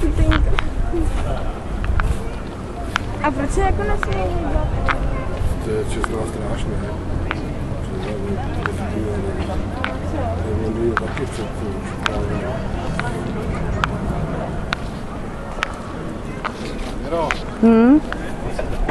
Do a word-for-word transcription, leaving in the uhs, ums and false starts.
Tutejka. A proč se jako nesmí hýbat? To je Česká strašně. To je taky před Hmm?